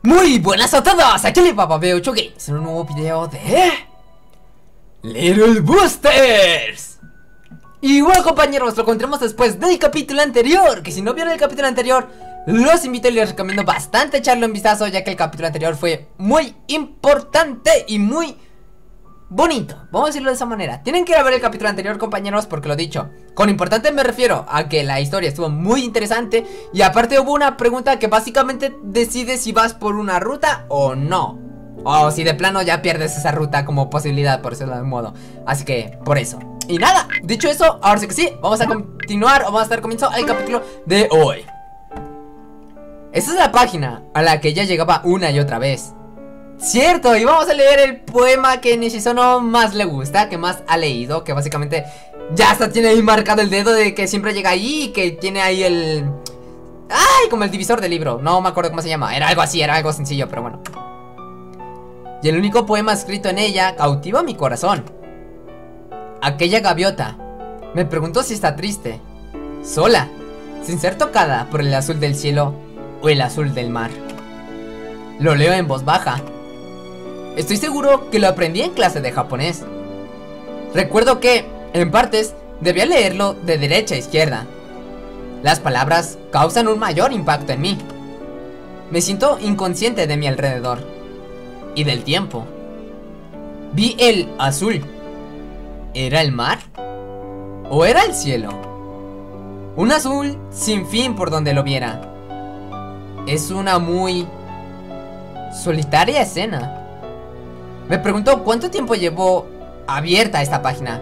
Muy buenas a todos, aquí el Papabeo8 Games en un nuevo video de Little Boosters. Y bueno, compañeros, lo encontramos después del capítulo anterior, que si no vieron el capítulo anterior, los invito y les recomiendo bastante echarle un vistazo, ya que el capítulo anterior fue muy importante y muy bonito, vamos a decirlo de esa manera. Tienen que ir a ver el capítulo anterior, compañeros, porque lo dicho, con importante me refiero a que la historia estuvo muy interesante. Y aparte hubo una pregunta que básicamente decide si vas por una ruta o no, o si de plano ya pierdes esa ruta como posibilidad, por decirlo de algún modo. Así que, por eso. Y nada, dicho eso, ahora sí que sí, vamos a continuar, o vamos a dar comienzo al capítulo de hoy. Esta es la página a la que ella llegaba una y otra vez. Cierto, y vamos a leer el poema que Nishizono más le gusta, que más ha leído, que básicamente ya hasta tiene ahí marcado el dedo de que siempre llega ahí y que tiene ahí el... ¡Ay! Como el divisor del libro, no me acuerdo cómo se llama, era algo así, era algo sencillo, pero bueno. Y el único poema escrito en ella cautiva mi corazón. Aquella gaviota me preguntó si está triste, sola, sin ser tocada por el azul del cielo o el azul del mar. Lo leo en voz baja. Estoy seguro que lo aprendí en clase de japonés. Recuerdo que, en partes, debía leerlo de derecha a izquierda. Las palabras causan un mayor impacto en mí. Me siento inconsciente de mi alrededor y del tiempo. Vi el azul. ¿Era el mar? ¿O era el cielo? Un azul sin fin por donde lo viera. Es una muy solitaria escena. Me preguntó cuánto tiempo llevó abierta esta página.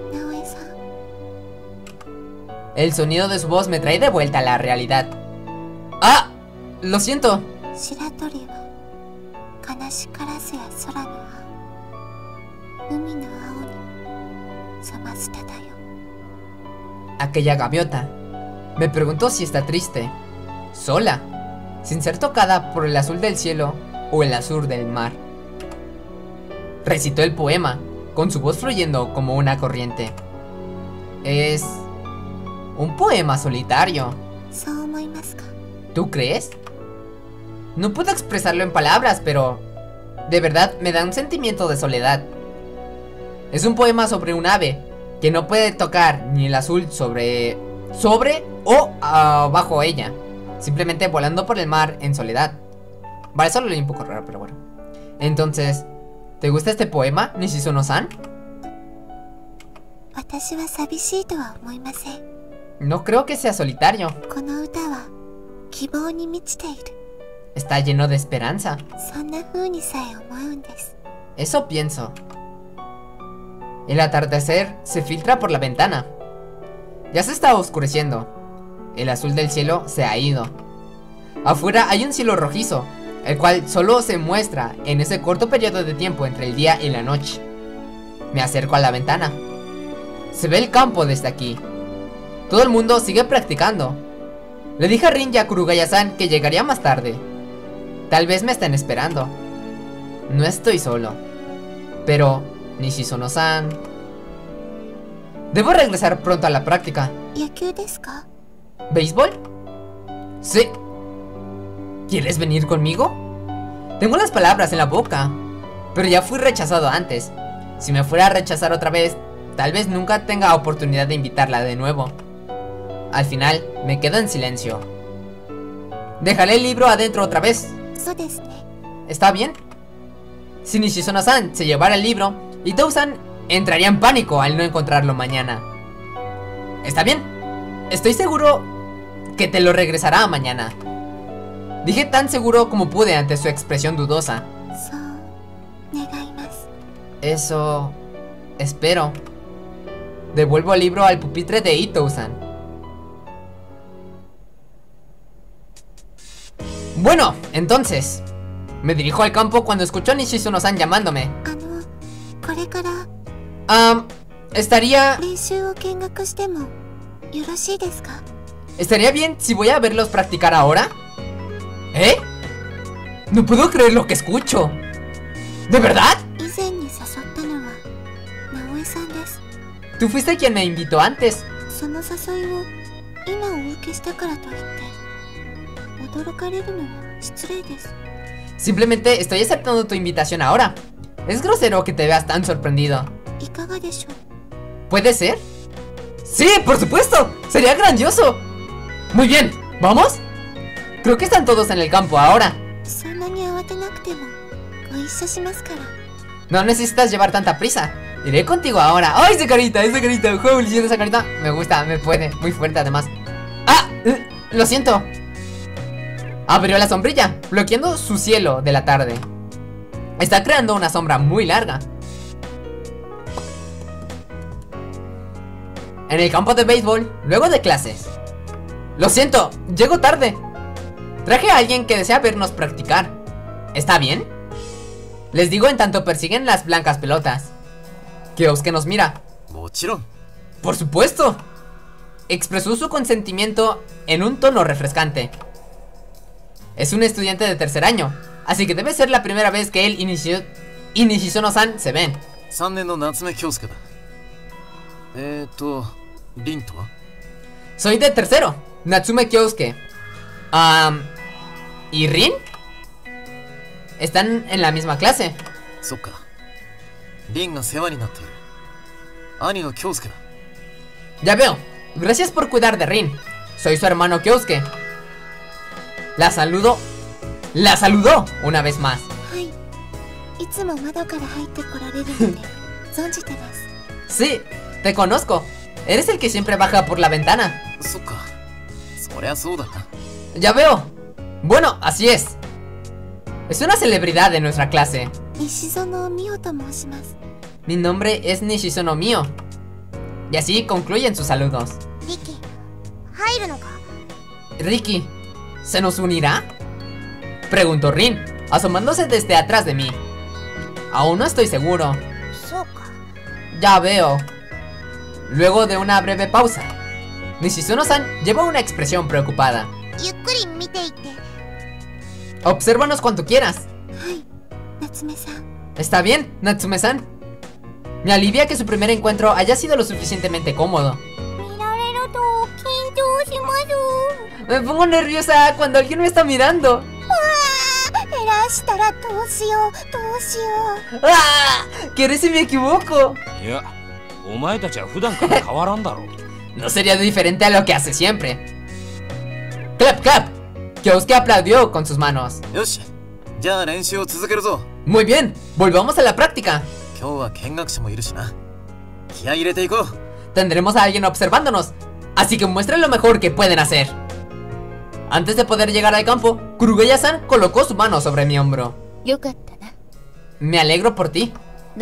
El sonido de su voz me trae de vuelta a la realidad. ¡Ah! Lo siento. Aquella gaviota me preguntó si está triste, sola, sin ser tocada por el azul del cielo o el azul del mar. Recitó el poema, con su voz fluyendo como una corriente. Es un poema solitario. ¿Tú crees? No puedo expresarlo en palabras, pero de verdad me da un sentimiento de soledad. Es un poema sobre un ave que no puede tocar ni el azul sobre o bajo ella, simplemente volando por el mar en soledad. Vale, eso lo leí un poco raro, pero bueno. Entonces, ¿te gusta este poema, Nishizono-san? No creo que sea solitario. Está lleno de esperanza. Eso pienso. El atardecer se filtra por la ventana. Ya se está oscureciendo. El azul del cielo se ha ido. Afuera hay un cielo rojizo, el cual solo se muestra en ese corto periodo de tiempo entre el día y la noche. Me acerco a la ventana. Se ve el campo desde aquí. Todo el mundo sigue practicando. Le dije a Rin y a Kurugaya-san que llegaría más tarde. Tal vez me estén esperando. No estoy solo. Pero, Nishizono-san... Debo regresar pronto a la práctica. ¿Béisbol? Sí. ¿Quieres venir conmigo? Tengo las palabras en la boca, pero ya fui rechazado antes. Si me fuera a rechazar otra vez, tal vez nunca tenga oportunidad de invitarla de nuevo. Al final, me quedo en silencio. Dejaré el libro adentro otra vez. ¿Está bien? Si Nishizono-san se llevara el libro, Itou-san entraría en pánico al no encontrarlo mañana. ¿Está bien? Estoy seguro que te lo regresará mañana. Dije tan seguro como pude ante su expresión dudosa. Eso... espero. Devuelvo el libro al pupitre de Itou-san. Bueno, entonces me dirijo al campo cuando escucho a Nishizono-san llamándome. ¿Estaría bien si voy a verlos practicar ahora? ¿Eh? No puedo creer lo que escucho. ¿De verdad? Tú fuiste quien me invitó antes. Simplemente estoy aceptando tu invitación ahora. Es grosero que te veas tan sorprendido. ¿Puede ser? ¡Sí, por supuesto! ¡Sería grandioso! Muy bien, ¿vamos? Creo que están todos en el campo ahora. No necesitas llevar tanta prisa. Iré contigo ahora. ¡Ay, esa carita! ¡Esa carita! ¡Holy! Esa carita me gusta, me puede. Muy fuerte además. ¡Ah! Lo siento. Abrió la sombrilla, bloqueando su cielo de la tarde. Está creando una sombra muy larga. En el campo de béisbol, luego de clases. Lo siento, llego tarde. Traje a alguien que desea vernos practicar. ¿Está bien? Les digo en tanto persiguen las blancas pelotas. Kyosuke nos mira. Por supuesto. Expresó su consentimiento en un tono refrescante. Es un estudiante de tercer año, así que debe ser la primera vez que él y Nishizono-san se ven. Soy de tercero, Natsume Kyosuke. ¿Y Rin? Están en la misma clase. Ya veo. Gracias por cuidar de Rin. Soy su hermano Kyosuke. La saludó una vez más. Sí, te conozco. Eres el que siempre baja por la ventana. Ya veo. Bueno, así es. Es una celebridad de nuestra clase. Mi nombre es Nishizono Mio. Y así concluyen sus saludos. Riki, ¿se nos unirá? Preguntó Rin, asomándose desde atrás de mí. Aún no estoy seguro. Ya veo. Luego de una breve pausa, Nishizono-san lleva una expresión preocupada. Obsérvanos cuanto quieras. Está bien, Natsume-san. Me alivia que su primer encuentro haya sido lo suficientemente cómodo. Me pongo nerviosa cuando alguien me está mirando. ¡Ah! ¿Qué haré si me equivoco? No sería diferente a lo que hace siempre. ¡Clap, clap! Kyosuke aplaudió con sus manos. Muy bien, volvamos a la práctica. Tendremos a alguien observándonos, así que muestren lo mejor que pueden hacer. Antes de poder llegar al campo, Kurugeya-san colocó su mano sobre mi hombro. Me alegro por ti.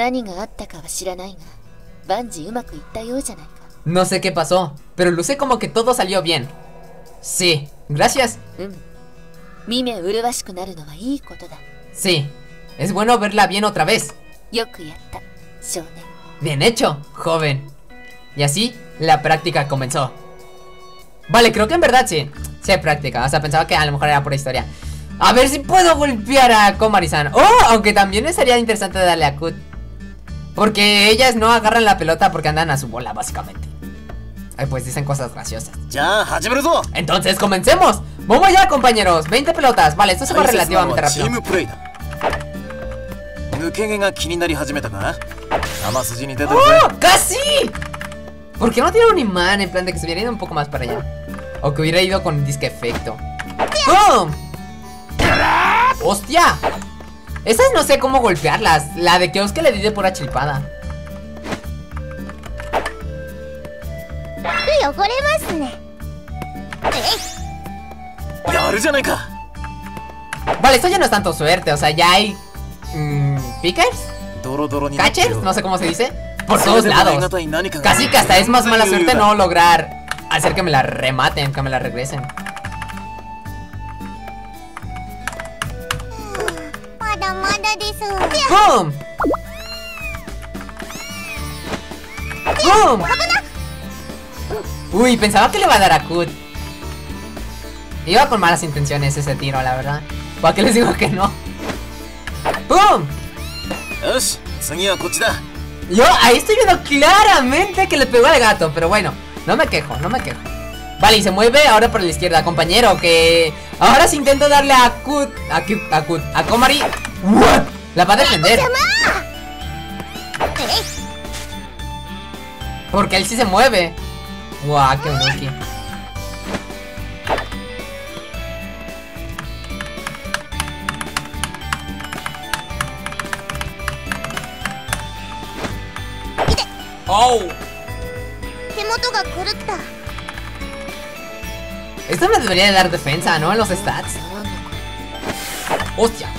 No sé qué pasó, pero luce como que todo salió bien. Sí, gracias. Sí, es bueno verla bien otra vez. Bien hecho, joven. Y así, la práctica comenzó. Vale, creo que en verdad sí hay práctica, o sea, pensaba que a lo mejor era por historia. A ver si puedo golpear a Komari-san. Oh, aunque también sería interesante darle a Kut, porque ellas no agarran la pelota porque andan a su bola, básicamente. Ay, pues dicen cosas graciosas. Entonces, comencemos. Vamos ya, compañeros, 20 pelotas. Vale, esto se va relativamente rápido. ¡Oh! ¡Casi! ¿Por qué no tiene un imán en plan de que se hubiera ido un poco más para allá? O que hubiera ido con disque efecto. ¡Pum! ¡Hostia! Esas no sé cómo golpearlas. La de Kyosuke le di de pura chilipada. Vale, esto ya no es tanto suerte. O sea, ya hay pickers, catchers, no sé cómo se dice, por todos lados. Casi que hasta es más mala suerte no lograr hacer que me la rematen, que me la regresen. ¡Pum! ¡Pum! Uy, pensaba que le iba a dar a Kut. Iba con malas intenciones ese tiro, la verdad. ¿Para qué les digo que no? ¡Pum! Yo ahí estoy viendo claramente que le pegó al gato, pero bueno, no me quejo, no me quejo. Vale, y se mueve ahora por la izquierda, compañero, que Ahora si intento darle a Komari, ¿what? La va a defender. Porque él sí se mueve. Guau, qué unuki. Oh. Esto me debería de dar defensa, ¿no? En los stats. ¡Hostia!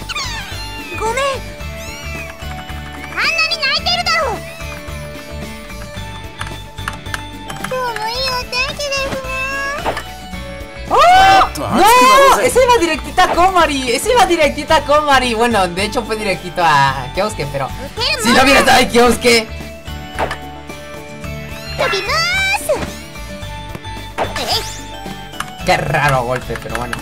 ¡Oh! ¡No! Ese iba directita a Komari. Ese iba directita a Komari. Bueno, de hecho fue directito a Kyosuke, pero si no hubiera estado ahí Kyosuke. Qué raro golpe, pero bueno.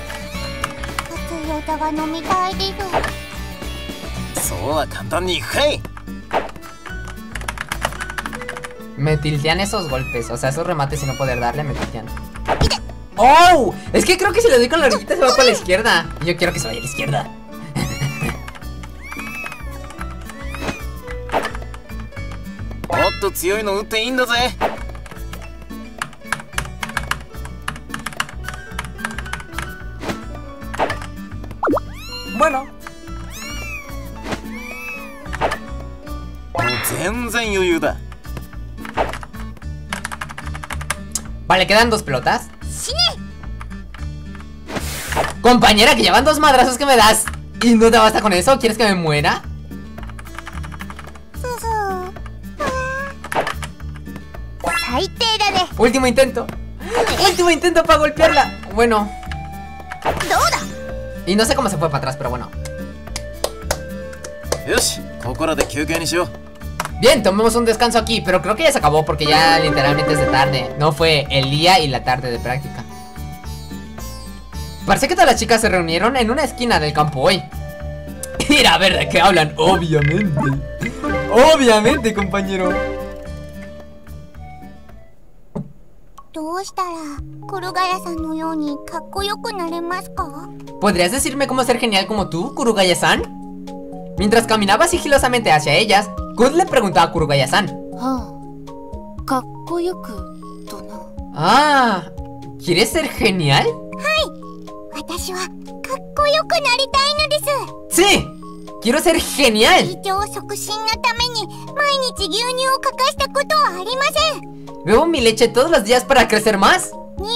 Me tiltean esos golpes, o sea, esos remates y no poder darle me tiltean. ¡Oh! Es que creo que si le doy con la orillita se va para la izquierda. Y yo quiero que se vaya a la izquierda. Bueno. Vale, quedan 2 pelotas. Compañera, que llevan 2 madrazos que me das y no te basta con eso. ¿Quieres que me muera? Último intento. Último intento para golpearla. Bueno. Y no sé cómo se fue para atrás, pero bueno. Bien, tomemos un descanso aquí, pero creo que ya se acabó porque ya literalmente es de tarde. No fue el día y la tarde de práctica. Parece que todas las chicas se reunieron en una esquina del campo hoy. Mira a ver de qué hablan, obviamente. Obviamente, compañero. ¿Podrías decirme cómo ser genial como tú, Kurugaya-san? Mientras caminaba sigilosamente hacia ellas, Kud le preguntó a Kurugaya-san. Ah, ¿quieres ser genial? ¡Sí! ¡Quiero ser genial! Bebo mi leche todos los días para crecer más.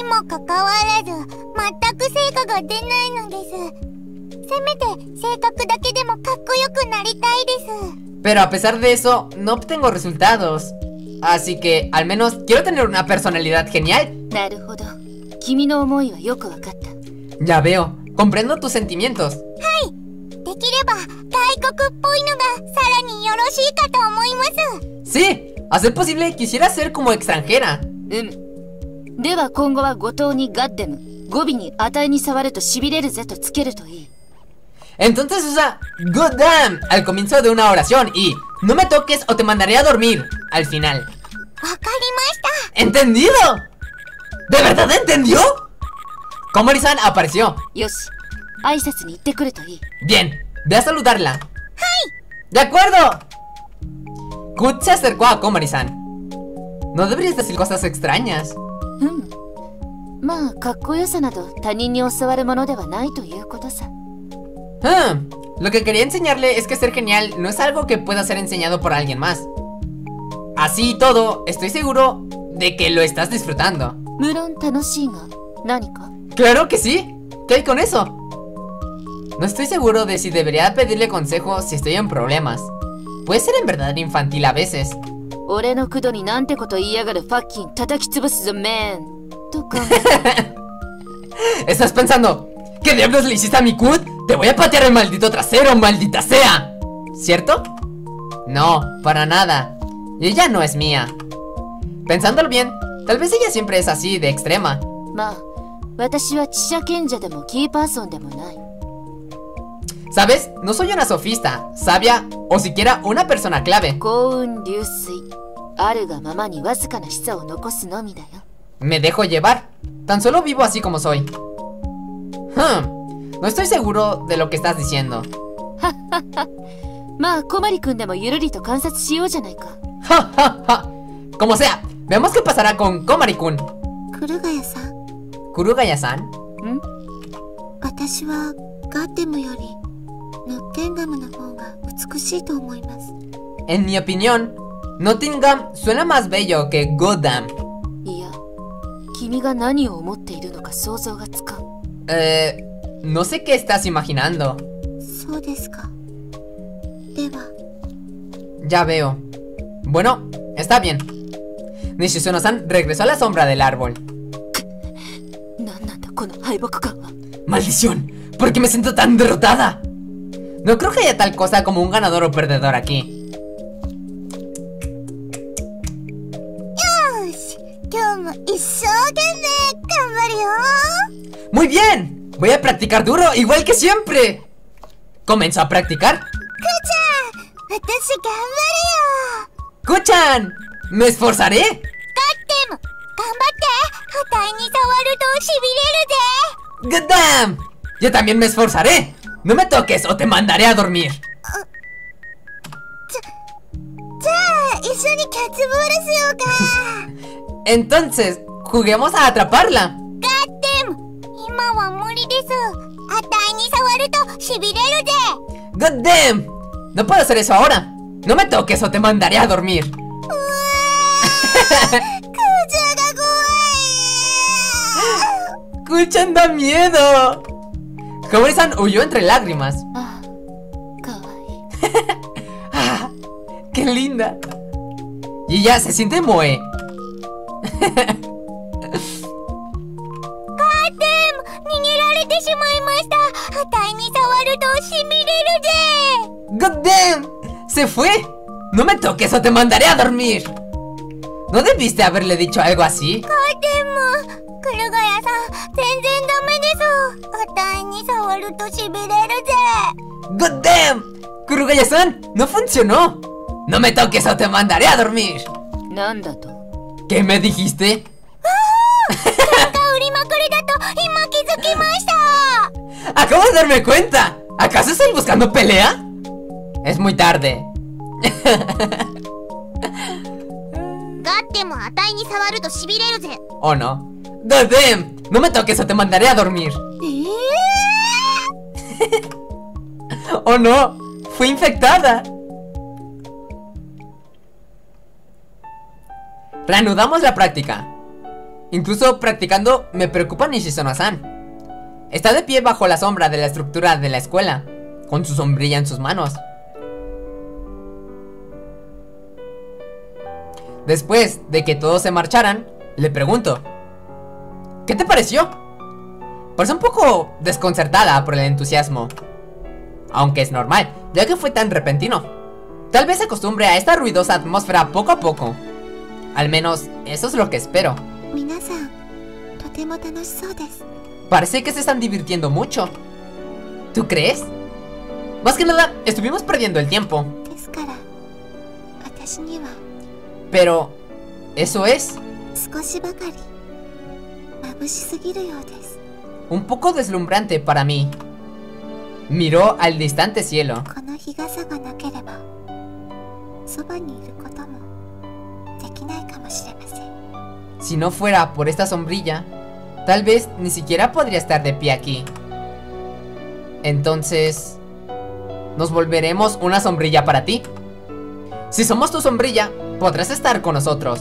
Pero a pesar de eso, no obtengo resultados. Así que, al menos, quiero tener una personalidad genial. Ya veo, comprendo tus sentimientos. Sí, a ser posible quisiera ser como extranjera. Entonces usa "God damn" al comienzo de una oración y "no me toques o te mandaré a dormir" al final. ¡Entendido! ¿De verdad entendió? Komari-san apareció. Bien, ve a saludarla. ¡De acuerdo! Kud se acercó a Komari-san. No deberías decir cosas extrañas. Lo que quería enseñarle es que ser genial no es algo que pueda ser enseñado por alguien más. Así y todo, estoy seguro de que lo estás disfrutando. ¡Claro que sí! ¿Qué hay con eso? No estoy seguro de si debería pedirle consejo si estoy en problemas. Puede ser en verdad infantil a veces. ¿Estás pensando qué diablos le hiciste a mi Kud? Te voy a patear el maldito trasero, maldita sea. ¿Cierto? No, para nada. Y ella no es mía. Pensándolo bien, tal vez ella siempre es así, de extrema. ¿Sabes? No soy una sofista, sabia o siquiera una persona clave. Me dejo llevar. Tan solo vivo así como soy. No estoy seguro de lo que estás diciendo. まあ小森くんでもゆるりと観察しようじゃないか。 Como sea, veamos qué pasará con Komari-kun. 黒ヶ谷さん、 Kurugaya-san. ん？ 私はガーテムよりノッテンガムの方が美しいと思います。 En mi opinión, Nottingham suena más bello que Gotham. いや、君が何を思っているのか想像がつかん。 No sé qué estás imaginando. そうですか。では、 Ya veo. Bueno, está bien. Nishizuno-san regresó a la sombra del árbol. なんなんだこの敗北感は。 ¡Maldición! ¿Por qué me siento tan derrotada? No creo que haya tal cosa como un ganador o perdedor aquí. よし、今日も一生懸命頑張るよ。 ¡Muy bien! Voy a practicar duro, igual que siempre. ¿Comenzó a practicar? 私頑張 ¡Kuchan! ¡Me esforzaré! るよ。ガッテム、頑張って。額に触るとしびれるぜ。 ¡Good damn! Yo también me esforzaré. No me toques o te mandaré a dormir. じゃあ一緒にキャッチボールしようか。 Entonces, juguemos a atraparla. ガッテム、今は無理です。額に触るとしびれるぜ。 ¡God damn! No puedo hacer eso ahora. No me toques o te mandaré a dormir. クーちゃんが怖い。 ¡Kuchan da miedo! Komori-san huyó entre lágrimas. ああ、かわいい。 ¡Ah! ¡Qué linda! Y ella se siente moe. ガッテム、逃げられてしまいました。額に触るとしびれるぜ。 ¡God damn! ¡Se fue! ¡No me toques o te mandaré a dormir! ¿No debiste haberle dicho algo así? ガッテム、黒ヶ谷さん、全然ダメです。額に触るとしびれるぜ。 ¡God damn! ¡Kurugaya-san! ¡No funcionó! ¡No me toques o te mandaré a dormir! なんだと？ ¿Qué me dijiste? 売りまくりだと今気づきました。 ¡Acabo de darme cuenta! ¿Acaso estoy buscando pelea? Es muy tarde. ガッテム、値に触るとしびれるぜ。 ¿O no? ¡God damn! ¡No me toques o te mandaré a dormir! ¡Oh no! ¡Fui infectada! Reanudamos la práctica. Incluso practicando me preocupa Nishizuno-san. Está de pie bajo la sombra de la estructura de la escuela, con su sombrilla en sus manos. Después de que todos se marcharan, le pregunto: ¿qué te pareció? Parece un poco desconcertada por el entusiasmo. Aunque es normal, ya que fue tan repentino. Tal vez se acostumbre a esta ruidosa atmósfera poco a poco. Al menos, eso es lo que espero. 皆さん、とても楽しそうです。 Parece que se están divirtiendo mucho. ¿Tú crees? Más que nada, estuvimos perdiendo el tiempo. ですから、私には Pero, eso es 少しばかり眩しすぎるようです。 un poco deslumbrante para mí. Miró al distante cielo. この日傘がなければ、そばにいることもできないかもしれません。 Si no fuera por esta sombrilla, tal vez ni siquiera podría estar de pie aquí. Entonces, ¿nos volveremos una sombrilla para ti? Si somos tu sombrilla, podrás estar con nosotros.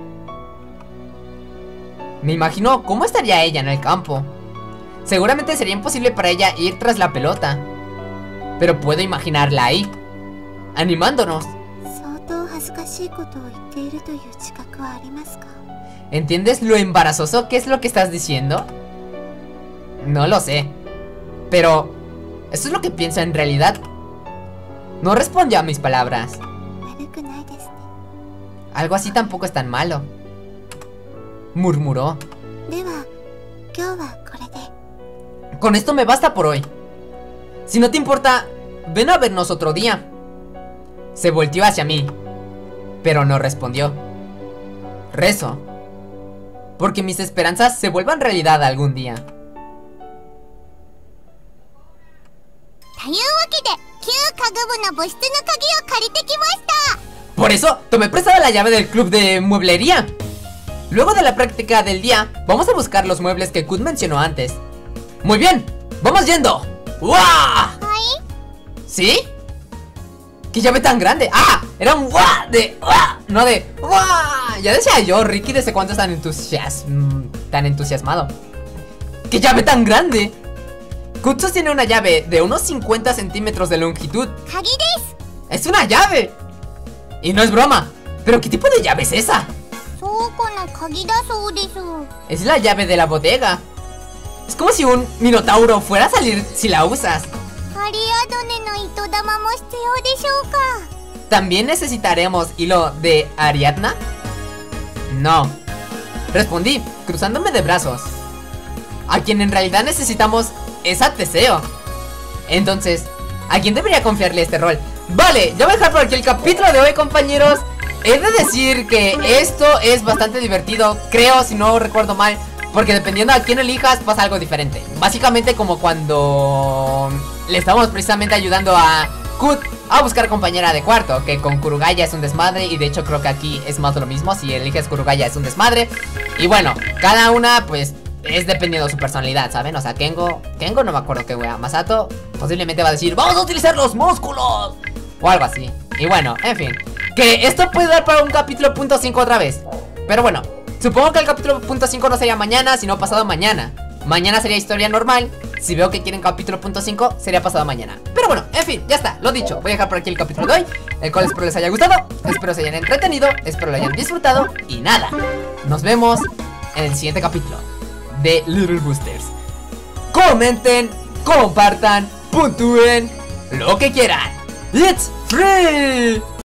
Me imagino cómo estaría ella en el campo. Seguramente sería imposible para ella ir tras la pelota. Pero puedo imaginarla ahí, animándonos. 相当恥ずかしいことを言っているという自覚はありますか？ ¿Entiendes lo embarazoso que es lo que estás diciendo? No lo sé. Pero, ¿eso es lo que pienso en realidad? No respondió a mis palabras. 悪くないですね。 Algo así tampoco es tan malo, murmuró. では、今日はこれで。 Con esto me basta por hoy. Si no te importa, ven a vernos otro día. Se volteó hacia mí, pero no respondió. Rezo, porque mis esperanzas se vuelvan realidad algún día. というわけで旧家具部の部室の鍵を借りてきました。 Por eso tomé prestada la llave del club de mueblería. Luego de la práctica del día, vamos a buscar los muebles que Kud mencionó antes. Muy bien, vamos yendo. ¡Guau! ¿Ahí? ¿Sí? ¿Qué llave tan grande? ¡Ah! Era un ¡guau! De ¡guau! No de ¡guau! Ya decía yo, Ricky, ¿desde cuándo es tan entusiasmado? ¿Qué llave tan grande? Kud sostiene una llave de unos 50 centímetros de longitud. ¡Kagi desu! ¡Es una llave! Y no es broma. ¿Pero qué tipo de llave es esa? 倉庫の鍵だそうです。 Es la llave de la bodega. Es como si un minotauro fuera a salir si la usas. アリアドネの糸玉も必要でしょうか。 ¿También necesitaremos hilo de Ariadna? No. Respondí, cruzándome de brazos. A quien en realidad necesitamos es a Teseo. Entonces, ¿a quién debería confiarle este rol? Vale, ya voy a dejar por aquí el capítulo de hoy, compañeros. He de decir que esto es bastante divertido, creo, si no recuerdo mal, porque dependiendo a quién elijas pasa algo diferente. Básicamente como cuando le estamos precisamente ayudando a Kud a buscar compañera de cuarto, que con Kurugaya es un desmadre, y de hecho creo que aquí es más lo mismo. Si eliges Kurugaya es un desmadre. Y bueno, cada una pues es dependiendo de su personalidad, ¿saben? O sea, Kengo no me acuerdo qué wea. Masato posiblemente va a decir ¡vamos a utilizar los músculos! O algo así. Y bueno, en fin, que esto puede dar para un capítulo .5 otra vez. Pero bueno, supongo que el capítulo .5 no sería mañana, sino pasado mañana. Mañana sería historia normal. Si veo que quieren capítulo .5, sería pasado mañana. Pero bueno, en fin, ya está, lo dicho. Voy a dejar por aquí el capítulo de hoy, el cual espero les haya gustado, espero se hayan entretenido, espero lo hayan disfrutado. Y nada, nos vemos en el siguiente capítulo de Little Boosters. Comenten, compartan, puntúen, lo que quieran. It's free.